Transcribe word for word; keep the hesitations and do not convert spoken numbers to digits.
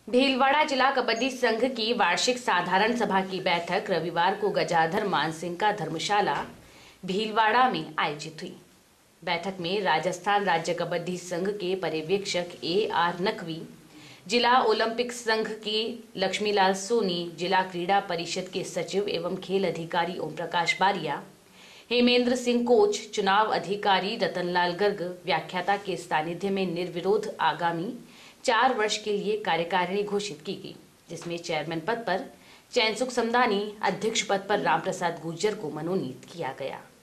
भीलवाड़ा जिला कबड्डी संघ की वार्षिक साधारण सभा की बैठक रविवार को गजाधर मानसिंह का धर्मशाला भीलवाड़ा में आयोजित हुई। बैठक में राजस्थान राज्य कबड्डी संघ के पर्यवेक्षक ए आर नकवी, जिला ओलंपिक संघ के लक्ष्मीलाल सोनी, जिला क्रीड़ा परिषद के सचिव एवं खेल अधिकारी ओम प्रकाश बारिया, हेमेंद्र सिंह कोच, चुनाव अधिकारी रतनलाल गर्ग व्याख्याता के सानिध्य में निर्विरोध आगामी चार वर्ष के लिए कार्यकारिणी घोषित की गई, जिसमें चेयरमैन पद पर चैनसुख समदानी, अध्यक्ष पद पर रामप्रसाद गुर्जर को मनोनीत किया गया।